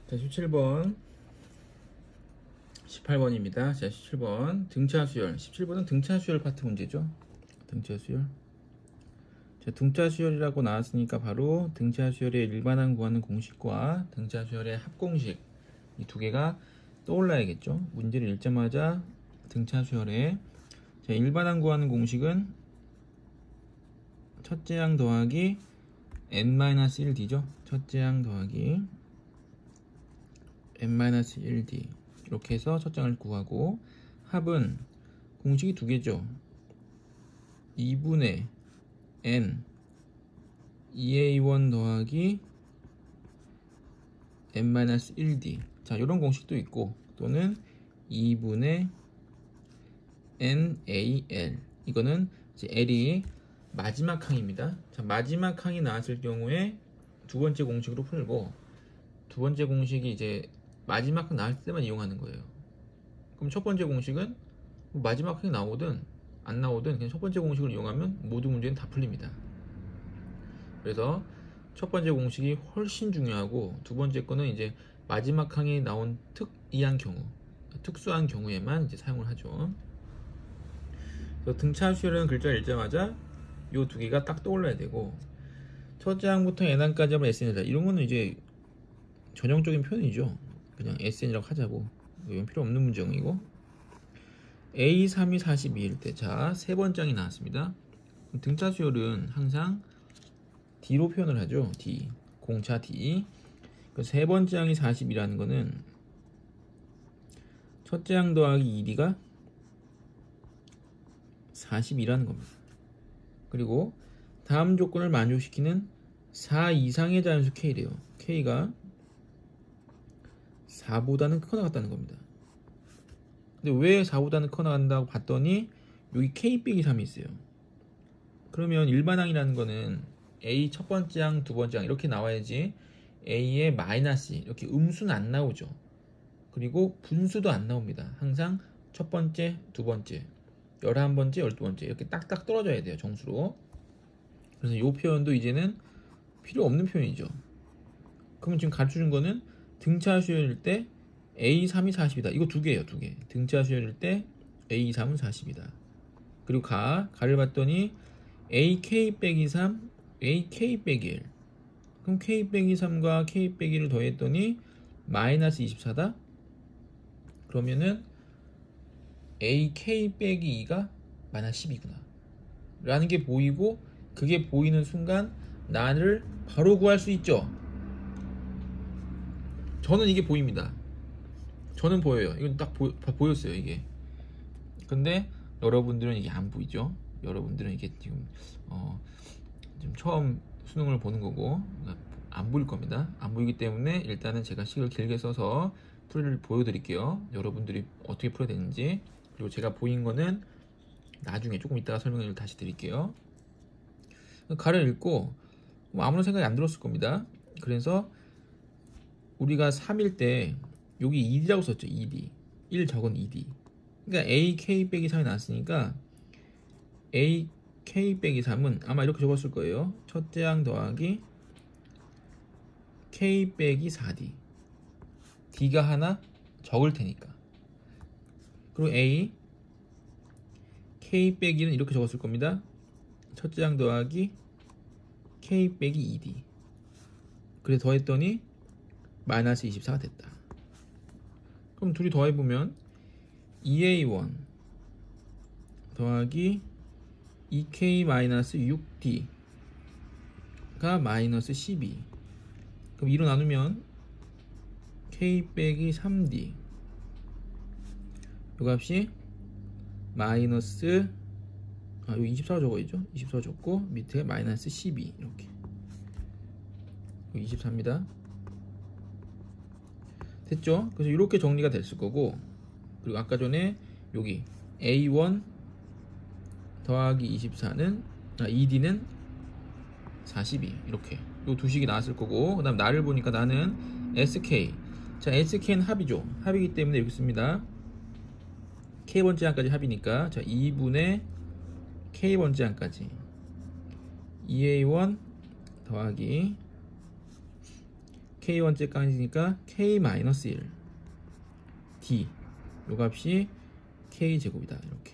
자, 17번, 18번입니다. 자, 17번 등차 수열. 17번은 등차 수열 파트 문제죠. 등차 수열. 자, 등차 수열이라고 나왔으니까 바로 등차 수열의 일반항 구하는 공식과 등차 수열의 합공식 이 두 개가 떠올라야겠죠. 문제를 읽자마자 등차 수열의 자, 일반항 구하는 공식은 첫째 항 더하기 n-1d죠. 첫째 항 더하기 n-1d 이렇게 해서 첫째 항을 구하고 합은 공식이 두 개죠. 2분의 n 2a1 더하기 n-1d 자, 이런 공식도 있고 또는 2분의 NAL 이거는 이제 L이 마지막 항입니다. 자, 마지막 항이 나왔을 경우에 두 번째 공식으로 풀고 두 번째 공식이 이제 마지막 항 나왔을 때만 이용하는 거예요. 그럼 첫 번째 공식은 마지막 항이 나오든 안 나오든 그냥 첫 번째 공식을 이용하면 모든 문제는 다 풀립니다. 그래서 첫 번째 공식이 훨씬 중요하고 두 번째 거는 이제 마지막 항이 나온 특이한 경우, 특수한 경우에만 이제 사용을 하죠. 등차 수열이라는 글자를 읽자마자 이 두 개가 딱 떠올라야 되고 첫째 항부터 n항까지 하면 SN이다. 이런 거는 이제 전형적인 표현이죠. 그냥 SN이라고 하자고. 이건 필요 없는 문제이고 A3이 42일 때 자, 세 번째 항이 나왔습니다. 등차 수열은 항상 D로 표현을 하죠. D, 공차 D. 세 번째 항이 40이라는 거는 첫째 항 더하기 2D가 40이라는 겁니다. 그리고 다음 조건을 만족시키는 4 이상의 자연수 K래요. K가 4보다는 크거나 같다는 겁니다. 근데 왜 4보다는 크거나 간다고 봤더니 여기 K 빼기 3이 있어요. 그러면 일반항이라는 거는 A 첫 번째 항, 두 번째 항 이렇게 나와야지 A의 마이너스 이렇게 음수는 안 나오죠. 그리고 분수도 안 나옵니다. 항상 첫 번째, 두 번째 11번째, 12번째 이렇게 딱딱 떨어져야 돼요. 정수로. 그래서 이 표현도 이제는 필요 없는 표현이죠. 그러면 지금 가르쳐준 거는 등차 수열일 때 A3이 40이다. 이거 두 개예요. 두 개. 등차 수열일 때 A3은 40이다. 그리고 가를 봤더니 AK 빼기 3, AK 빼기 1. 그럼 K 빼기 3과 K 빼기 1을 더했더니 마이너스 24다. 그러면은 AK 빼기 2가 마이너스 10이구나 라는 게 보이고 그게 보이는 순간 나를 바로 구할 수 있죠. 저는 이게 보입니다. 저는 보여요. 이건 딱 보였어요 이게. 근데 여러분들은 이게 안 보이죠. 여러분들은 이게 지금 처음 수능을 보는 거고 안 보일 겁니다. 안 보이기 때문에 일단은 제가 식을 길게 써서 풀이를 보여드릴게요. 여러분들이 어떻게 풀어야 되는지. 그리고 제가 보인 거는 나중에 조금 이따가 설명을 다시 드릴게요. 가를 읽고 아무런 생각이 안 들었을 겁니다. 그래서 우리가 3일 때 여기 2D라고 썼죠. 2D 1 적은 2D. 그러니까 AK 빼기 3이 나왔으니까 AK 빼기 3은 아마 이렇게 적었을 거예요. 첫째 항 더하기 K 빼기 4D. D가 하나 적을 테니까. 그리고 A K 빼기는 이렇게 적었을 겁니다. 첫째 항 더하기 K 빼기 2D. 그래서 더했더니 마이너스 24가 됐다. 그럼 둘이 더해보면 2A1 더하기 2K 마이너스 6D가 마이너스 12. 그럼 2로 나누면 K 빼기 3D 이 값이 마이너스 여기 24 적어야죠. 24 적고 밑에 마이너스 12 이렇게 24입니다. 됐죠? 그래서 이렇게 정리가 됐을 거고 그리고 아까 전에 여기 A1 더하기 24는 2D는 42 이렇게 요 두 식이 나왔을 거고 그 다음 나를 보니까 나는 SK 자 SK는 합이죠. 합이기 때문에 이렇게 씁니다. K번째 항까지 합이니까 자 2분의 K번째 항까지 2A1 더하기 K1째까지니까 K-1 D 요 값이 K제곱이다. 이렇게.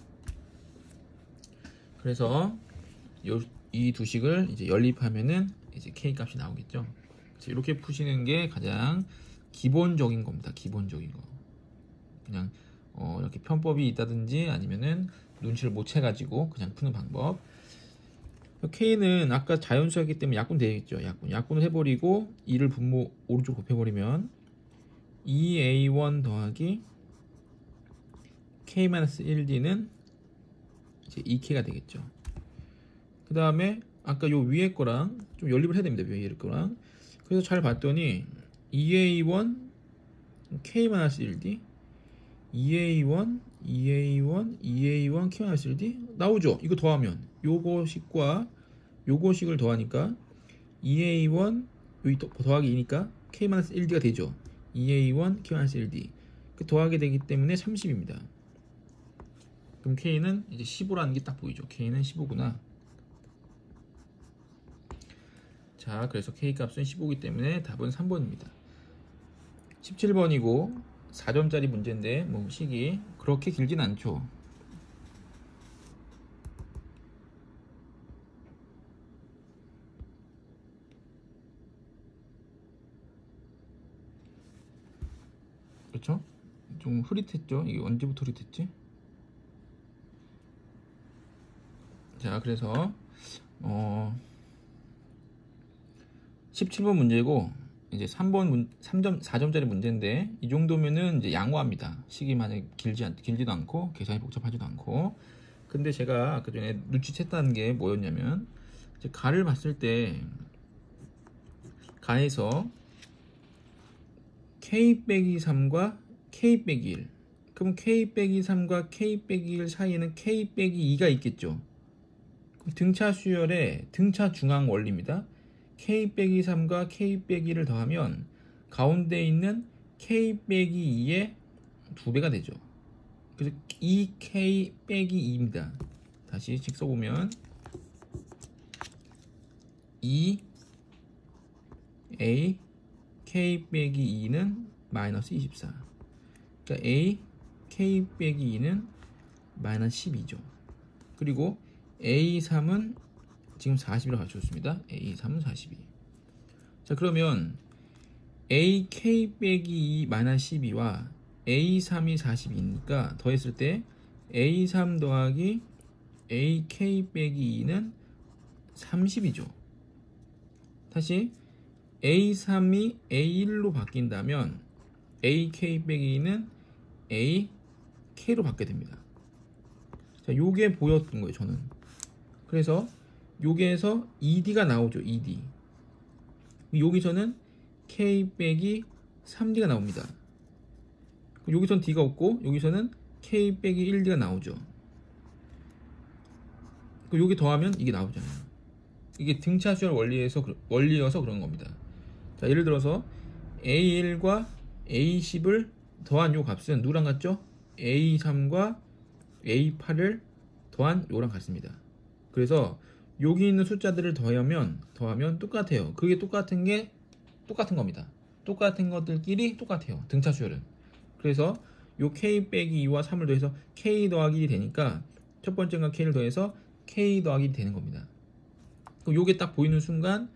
그래서 이 두 식을 이제 연립하면은 이제 K 값이 나오겠죠. 그래서 이렇게 푸시는 게 가장 기본적인 겁니다. 기본적인 거. 그냥 이렇게 편법이 있다든지 아니면은 눈치를 못 채가지고 그냥 푸는 방법. K는 아까 자연수였기 때문에 약분 되겠죠. 약분을 해버리고 2를 분모 오른쪽 곱해버리면 2A1 더하기 K-1D는 이제 2K가 되겠죠. 그 다음에 아까 요 위에 거랑 좀 연립을 해야 됩니다. 위에 거랑. 그래서 잘 봤더니 2A1 K-1D 2A1 K-1D 나오죠. 이거 더하면 요거식과 요거식을 더하니까 2A1 여기 더하기 2니까 K-1D가 되죠. 2A1 K-1D 그 더하게 되기 때문에 30입니다. 그럼 K는 이제 15라는 게 딱 보이죠. K는 15구나. 자, 그래서 K 값은 15이기 때문에 답은 3번입니다. 17번이고 4점짜리 문제인데 뭐 식이 그렇게 길진 않죠. 그렇죠? 좀 흐릿했죠? 이게 언제부터 흐릿했지? 자, 그래서 17번 문제고 이제 4점짜리 문제인데 이 정도면은 이제 양호합니다. 식이 만약에 길지도 않고 계산이 복잡하지도 않고. 근데 제가 아까 전에 눈치챘다는 게 뭐였냐면 이제 가를 봤을 때 가에서 K-3과 K-1 그럼 K-3과 K-1 사이에는 K-2가 있겠죠. 등차 수열의 등차 중앙 원리입니다. K-3과 K-2를 더하면 가운데 있는 K-2의 2배가 되죠. 그래서 2K-2입니다. 다시 식 써보면 2A K-2는 마이너스 24. 그러니까 A K-2는 마이너스 12죠. 그리고 A3은 지금 40이라고 가르쳐줬습니다. A3은 42. 자, 그러면 AK-2 마이너스 12와 A3이 42니까 더했을 때 A3 더하기 AK-2는 30이죠. 다시 A3이 A1로 바뀐다면 AK-2는 AK로 바뀌게 됩니다. 자, 요게 보였던 거예요, 저는. 그래서 여기에서 ED가 나오죠. ED. 여기서는 K-3D가 나옵니다. 여기서는 D가 없고 여기서는 K-1D가 나오죠. 여기 더하면 이게 나오잖아요. 이게 등차 수열 원리여서 그런 겁니다. 자, 예를 들어서 A1과 A10을 더한 요 값은 누구랑 같죠? A3과 A8을 더한 요랑 같습니다. 그래서 여기 있는 숫자들을 더하면 똑같아요. 그게 똑같은 게 똑같은 겁니다. 똑같은 것들끼리 똑같아요. 등차 수열은. 그래서 요 K-2와 3을 더해서 K 더하기 1이 되니까 첫 번째가 K를 더해서 K 더하기 1이 되는 겁니다. 그럼 요게 딱 보이는 순간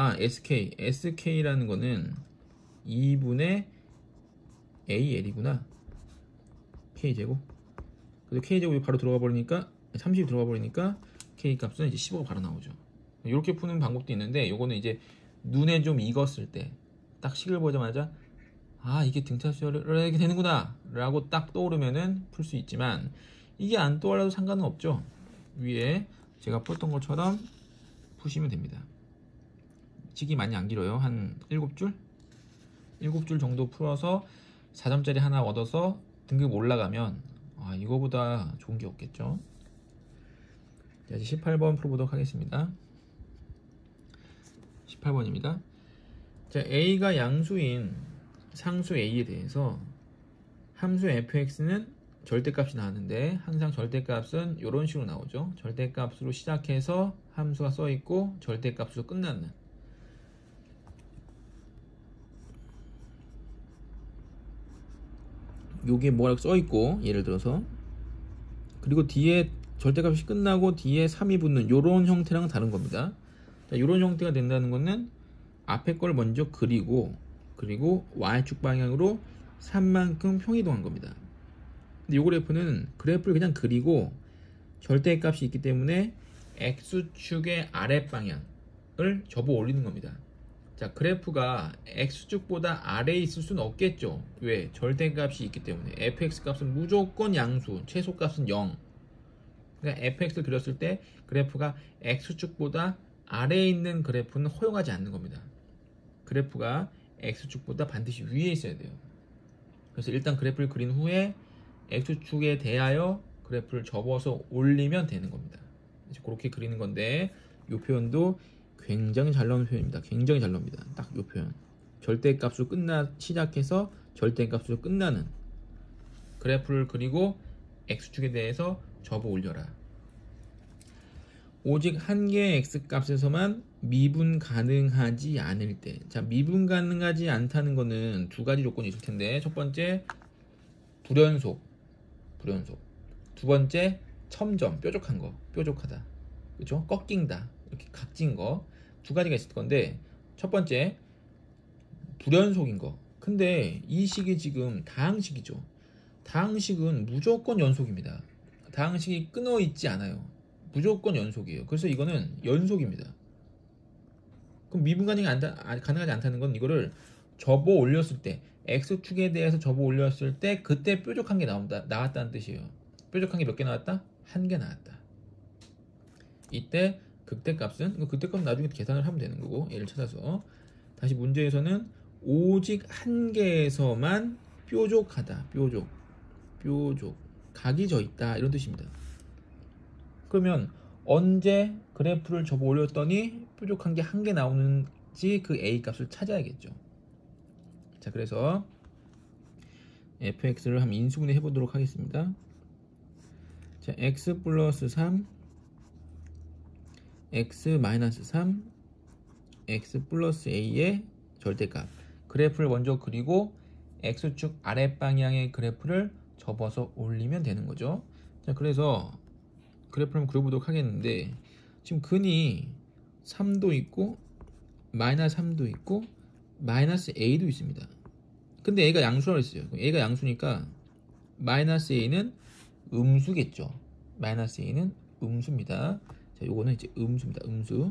SK라는 거는 2분의 AL이구나. K제곱. 그래서 K제곱이 바로 들어가 버리니까 30이 들어가 버리니까 K 값은 이제 15가 바로 나오죠. 이렇게 푸는 방법도 있는데 요거는 이제 눈에 좀 익었을 때 딱 식을 보자마자 이게 등차 수열을 이렇게 되는구나 라고 딱 떠오르면은 풀 수 있지만 이게 안 떠올라도 상관은 없죠. 위에 제가 풀었던 것처럼 푸시면 됩니다. 식이 많이 안 길어요. 한 7줄? 7줄 정도 풀어서 4점짜리 하나 얻어서 등급 올라가면 이거보다 좋은 게 없겠죠. 자, 이제 18번 풀어보도록 하겠습니다. 18번입니다. 자, A가 양수인 상수 A에 대해서 함수 fx는 절대값이 나왔는데 항상 절대값은 이런 식으로 나오죠. 절대값으로 시작해서 함수가 써있고 절대값으로 끝나는. 요게 뭐라고 써있고 예를 들어서 그리고 뒤에 절대값이 끝나고 뒤에 3이 붙는 요런 형태랑은 다른 겁니다. 자, 요런 형태가 된다는 거는 앞에 걸 먼저 그리고 Y축 방향으로 3만큼 평이동한 겁니다. 근데 요 그래프는 그래프를 그냥 그리고 절대값이 있기 때문에 X축의 아랫방향을 접어 올리는 겁니다. 자, 그래프가 X축보다 아래에 있을 수는 없겠죠. 왜? 절대값이 있기 때문에 fx 값은 무조건 양수, 최소값은 0. 그러니까 fx를 그렸을 때 그래프가 X축보다 아래에 있는 그래프는 허용하지 않는 겁니다. 그래프가 X축보다 반드시 위에 있어야 돼요. 그래서 일단 그래프를 그린 후에 X축에 대하여 그래프를 접어서 올리면 되는 겁니다. 그렇게 그리는 건데 이 표현도 굉장히 잘 나오는 표현입니다. 굉장히 잘 나옵니다. 딱 이 표현. 절대값으로 시작해서 절대값으로 끝나는 그래프를 그리고 X축에 대해서 접어 올려라. 오직 한 개의 X값에서만 미분 가능하지 않을 때. 자, 미분 가능하지 않다는 거는 두 가지 조건이 있을 텐데 첫 번째 불연속. 두 번째 첨점, 뾰족한 거, 뾰족하다. 그죠? 꺾인다. 이렇게 각진 거. 두 가지가 있을 건데 첫 번째 불연속인 거. 근데 이 식이 지금 다항식이죠. 다항식은 무조건 연속입니다. 다항식이 끊어 있지 않아요. 무조건 연속이에요. 그래서 이거는 연속입니다. 그럼 미분 가능하지 않다는 건 이거를 접어 올렸을 때 X축에 대해서 접어 올렸을 때 그때 뾰족한 게 나왔다는 뜻이에요. 뾰족한 게 몇 개 나왔다? 한 개 나왔다. 이때 극대값은 나중에 계산을 하면 되는 거고 얘를 찾아서 다시 문제에서는 오직 한 개에서만 뾰족하다. 뾰족 각이 져 있다 이런 뜻입니다. 그러면 언제 그래프를 접어 올렸더니 뾰족한 게 한 개 나오는지 그 A 값을 찾아야겠죠. 자, 그래서 fx를 한번 인수분해 해보도록 하겠습니다. 자, x 플러스 3 x 마이너스 3 x 플러스 a의 절대값 그래프를 먼저 그리고 x축 아랫방향의 그래프를 접어서 올리면 되는 거죠. 자, 그래서 그래프를 한번 그려보도록 하겠는데 지금 근이 3도 있고 마이너스 3도 있고 마이너스 a도 있습니다. 근데 a가 양수라고 했어요. a가 양수니까 마이너스 a는 음수겠죠. 마이너스 a는 음수입니다. 자, 요거는 이제 음수입니다. 음수.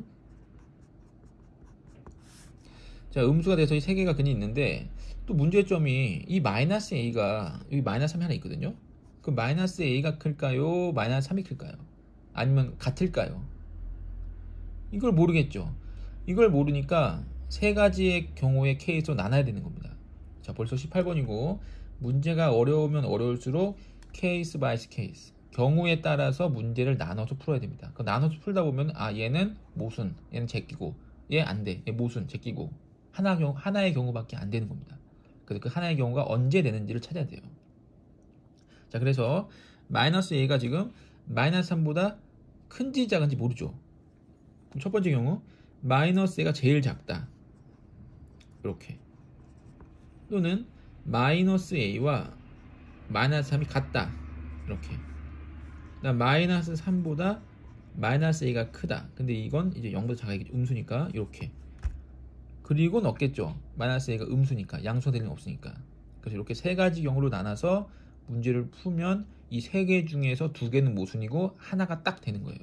자, 음수가 돼서 이 세 개가 근이 있는데 또 문제점이 이 마이너스 a가 여기 마이너스 3이 하나 있거든요. 그럼 마이너스 a가 클까요? 마이너스 3이 클까요? 아니면 같을까요? 이걸 모르겠죠. 이걸 모르니까 세 가지의 경우의 케이스로 나눠야 되는 겁니다. 자, 벌써 18번이고 문제가 어려우면 어려울수록 케이스 바이 케이스 경우에 따라서 문제를 나눠서 풀어야 됩니다. 그 나눠서 풀다 보면 얘는 모순, 얘는 제끼고 얘 안 돼, 얘 모순, 제끼고 하나의 경우밖에 안 되는 겁니다. 그래서 그 하나의 경우가 언제 되는지를 찾아야 돼요. 자, 그래서 마이너스 a가 지금 마이너스 3보다 큰지 작은지 모르죠. 그럼 첫 번째 경우 마이너스 a가 제일 작다. 이렇게. 또는 마이너스 a와 마이너스 3이 같다. 이렇게. 마이너스 3보다 마이너스 a가 크다. 근데 이건 이제 0보다 작아야겠죠. 음수니까 이렇게. 그리고 넣겠죠. 마이너스 a가 음수니까 양수가 될 리는 없으니까. 그래서 이렇게 세 가지 경우로 나눠서 문제를 풀면 이 세 개 중에서 두 개는 모순이고 하나가 딱 되는 거예요.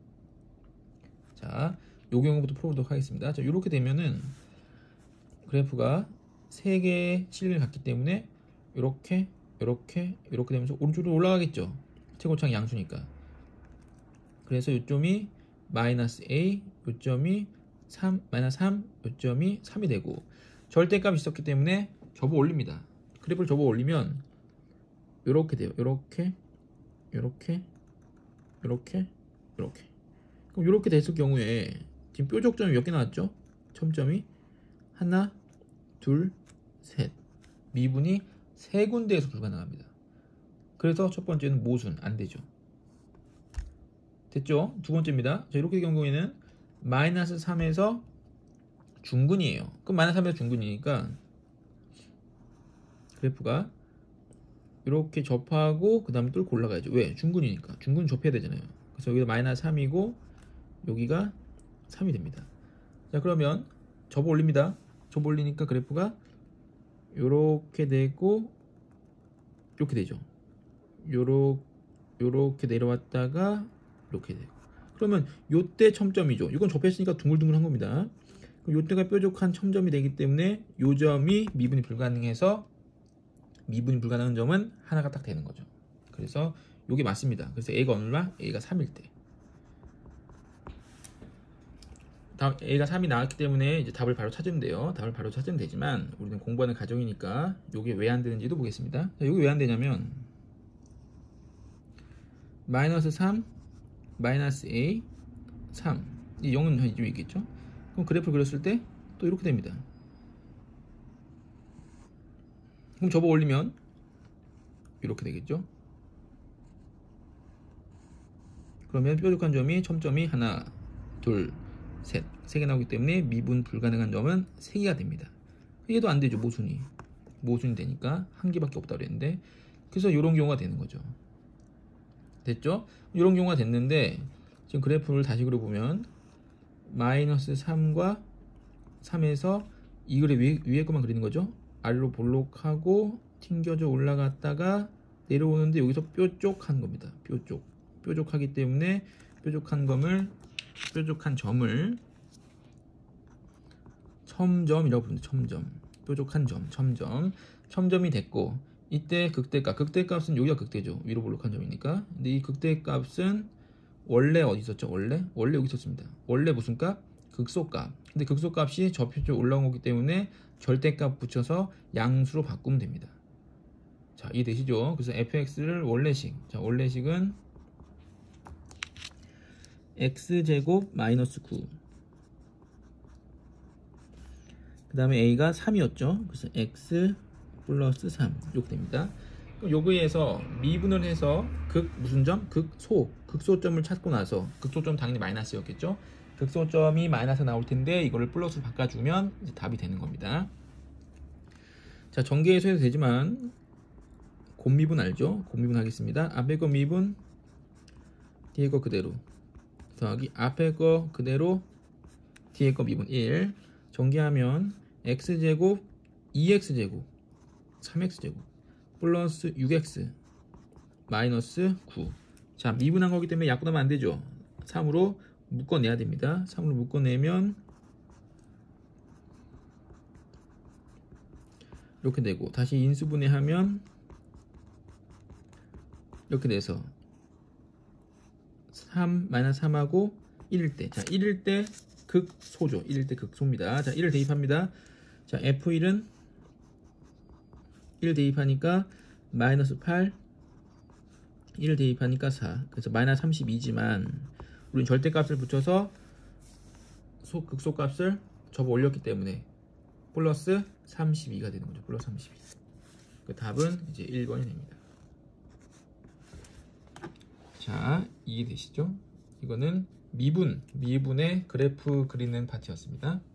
자, 요 경우부터 풀어보도록 하겠습니다. 자, 이렇게 되면은 그래프가 세 개의 실을 갖기 때문에 이렇게 되면서 오른쪽으로 올라가겠죠. 최고창 양수니까. 그래서 요점이 마이너스 a, 요점이 3, 마이너스 3, 요점이 3이 되고 절대값이 있었기 때문에 접어 올립니다. 그래프를 접어 올리면 이렇게 돼요. 이렇게. 그럼 이렇게 됐을 경우에 지금 뾰족점이 몇 개 나왔죠? 첨점이 하나, 둘, 셋. 미분이 세 군데에서 불가능합니다. 그래서 첫 번째는 모순, 안 되죠. 됐죠? 두 번째입니다. 자, 이렇게 경우에는 마이너스 3에서 중근이에요. 그럼 마이너스 3에서 중근이니까 그래프가 이렇게 접하고 그 다음에 뚫고 올라가야죠. 왜? 중근이니까. 중근 접해야 되잖아요. 그래서 여기가 마이너스 3이고 여기가 3이 됩니다. 자, 그러면 접어 올립니다. 접어 올리니까 그래프가 요렇게 되고 이렇게 되죠. 요렇게 내려왔다가 이렇게 되고. 그러면 요때 첨점이죠. 이건 접했으니까 둥글둥글한 겁니다. 그럼 요때가 뾰족한 첨점이 되기 때문에 요 점이 미분이 불가능해서 미분이 불가능한 점은 하나가 딱 되는 거죠. 그래서 요게 맞습니다. 그래서 A가 얼마? A가 3일 때. 다음 A가 3이 나왔기 때문에 이제 답을 바로 찾으면 돼요. 답을 바로 찾으면 되지만 우리는 공부하는 가정이니까 요게 왜 안 되는지도 보겠습니다. 자, 요게 왜 안 되냐면 마이너스 3, 마이너스 A, 3. 이 0은 이쪽에 있겠죠? 그럼 그래프를 그렸을 때 또 이렇게 됩니다. 그럼 접어 올리면 이렇게 되겠죠? 그러면 뾰족한 점이 첨점이 하나, 둘, 셋, 3개 나오기 때문에 미분 불가능한 점은 3개가 됩니다. 얘도 안 되죠. 모순이 되니까 한 개밖에 없다고 그랬는데, 그래서 이런 경우가 되는 거죠. 됐죠? 이런 경우가 됐는데 지금 그래프를 다시 그려보면 마이너스 3과 3에서 이 그래 위에 것만 그리는 거죠. 아래로 볼록하고 튕겨져 올라갔다가 내려오는데 여기서 뾰족한 겁니다. 뾰족하기 때문에 뾰족한 점을 첨점이라고 부릅니다. 첨점. 뾰족한 점, 첨점이 됐고, 이때 극대값은 여기가 극대죠. 위로 볼록한 점이니까. 근데 이 극대값은 원래 어디 있었죠? 원래 여기 있었습니다. 원래 무슨 값? 극소값. 근데 극소값이 저표쪽 올라온 거기 때문에 절대값 붙여서 양수로 바꾸면 됩니다. 자, 이해되시죠? 그래서 fx를 원래식. 자, 원래식은 x제곱 마이너스 9. 그 다음에 a가 3이었죠. 그래서 x 플러스 3 이렇게 됩니다. 그럼 요거에서 미분을 해서 무슨 점? 극소점을 찾고 나서, 극소점 당연히 마이너스였겠죠. 극소점이 마이너스 나올 텐데 이거를 플러스로 바꿔주면 이제 답이 되는 겁니다. 자, 전개해서 해도 되지만 곱미분 알죠? 곱미분 하겠습니다. 앞에 거 미분, 뒤에 거 그대로 더하기 앞에 거 그대로, 뒤에 거 미분 1. 전개하면 x제곱 2x제곱 3x제곱 플러스 6x 마이너스 9. 자, 미분한 거기 때문에 약분하면 안 되죠. 3으로 묶어내야 됩니다. 3으로 묶어내면 이렇게 되고, 다시 인수분해하면 이렇게 돼서 3 마이너스 3하고 1일 때, 자 1일 때 극소죠. 1일 때 극소입니다. 자, 1을 대입합니다. 자, f1은 1 대입하니까 마이너스 8, 1 대입하니까 4. 그래서 마이너스 32지만 우린 절대값을 붙여서 극소값을 접어 올렸기 때문에 플러스 32가 되는 거죠. 플러스 32. 그 답은 이제 1번이 됩니다. 자, 이해되시죠? 이거는 미분의 그래프 그리는 파트였습니다.